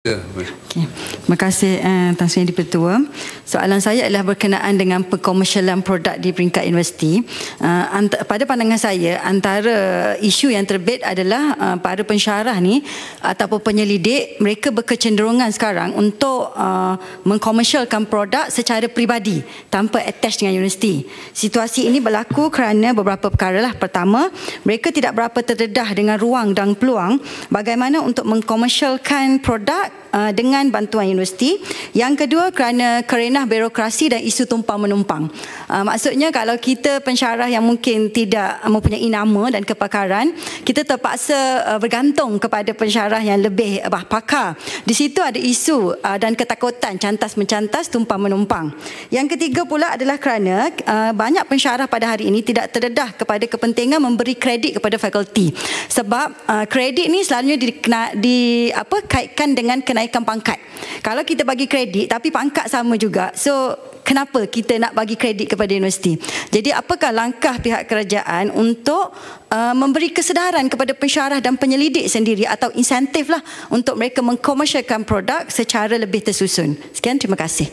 Ya, okay. Terima kasih Tan Sri Yang Di-Pertua. Soalan saya adalah berkenaan dengan pengkomersialan produk di peringkat universiti. Pada pandangan saya, antara isu yang terbit adalah para pensyarah ni ataupun penyelidik, mereka berkecenderungan sekarang untuk mengkomersialkan produk secara peribadi tanpa attach dengan universiti. Situasi ini berlaku kerana beberapa perkara lah. Pertama, mereka tidak berapa terdedah dengan ruang dan peluang bagaimana untuk mengkomersialkan produk dengan bantuan universiti. Yang kedua, kerana kerenah birokrasi dan isu tumpang menumpang. Maksudnya kalau kita pensyarah yang mungkin tidak mempunyai nama dan kepakaran, kita terpaksa bergantung kepada pensyarah yang lebih pakar. Di situ ada isu dan ketakutan cantas-mencantas, tumpang menumpang. Yang ketiga pula adalah kerana banyak pensyarah pada hari ini tidak terdedah kepada kepentingan memberi kredit kepada fakulti. Sebab kredit ni selalunya dikaitkan dengan kenaikan pangkat. Kalau kita bagi kredit tapi pangkat sama juga, so kenapa kita nak bagi kredit kepada universiti? Jadi apakah langkah pihak kerajaan untuk memberi kesedaran kepada pensyarah dan penyelidik sendiri atau insentif lah untuk mereka mengkomersialkan produk secara lebih tersusun? Sekian, terima kasih.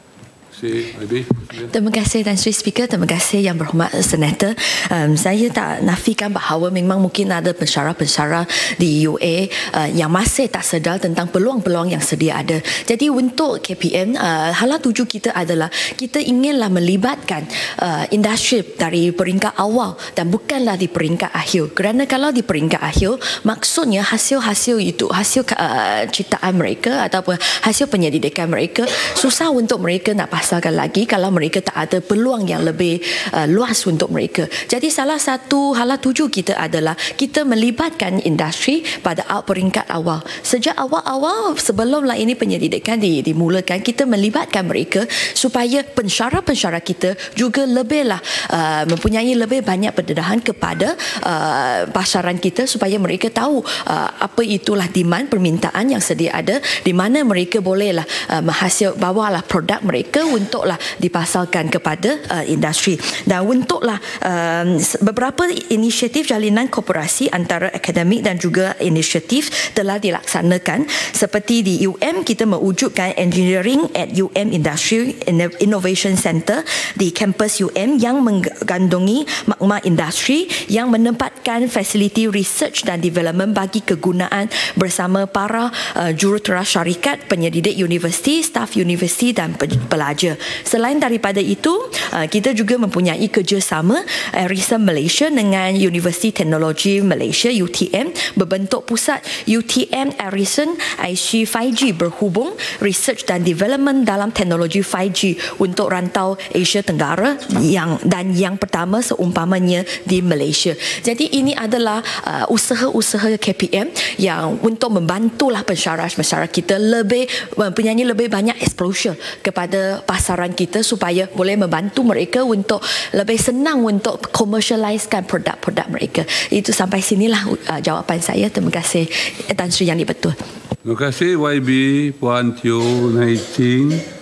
Terima kasih Tan Sri Speaker. Terima kasih Yang Berhormat Senator. Saya tak nafikan bahawa memang mungkin ada pensyarah-pensyarah di UA yang masih tak sedar tentang peluang-peluang yang sedia ada. Jadi untuk KPM, hala tuju kita adalah kita inginlah melibatkan industri dari peringkat awal dan bukanlah di peringkat akhir. Kerana kalau di peringkat akhir, maksudnya hasil-hasil itu, hasil ciptaan mereka ataupun hasil penyelidikan mereka, susah untuk mereka nak pasal lagi kalau mereka tak ada peluang yang lebih luas untuk mereka. Jadi salah satu hala tuju kita adalah kita melibatkan industri pada peringkat awal. Sejak awal-awal sebelumlah ini penyelidikan dimulakan, kita melibatkan mereka supaya pensyarah-pensyarah kita juga lebihlah mempunyai lebih banyak pendedahan kepada pasaran kita supaya mereka tahu apa itulah demand, permintaan yang sedia ada, di mana mereka bolehlah bawalah produk mereka untuklah dipasarkan kepada industri. Dan untuklah beberapa inisiatif jalinan kooperasi antara akademik dan juga inisiatif telah dilaksanakan. Seperti di UM, kita mewujudkan Engineering at UM Industry Innovation Center di kampus UM yang menggandungi maklumat industri yang menempatkan fasiliti research dan development bagi kegunaan bersama para jurutera syarikat, penyelidik universiti, staf universiti dan pelajar. Selain daripada itu, kita juga mempunyai kerjasama Harrison Malaysia dengan Universiti Teknologi Malaysia UTM berbentuk pusat UTM Harrison IC 5G berhubung research dan development dalam teknologi 5G untuk rantau Asia Tenggara yang pertama seumpamanya di Malaysia. Jadi ini adalah usaha-usaha KPM yang untuk membantulah pensyarah-pensyarah kita mempunyai lebih banyak exposure kepada pasaran kita supaya boleh membantu mereka untuk lebih senang untuk commercializekan produk-produk mereka. Itu sampai sinilah jawapan saya. Terima kasih Tan Sri Yang Di-Pertua. Terima kasih YB Puan Teo Nai Ching.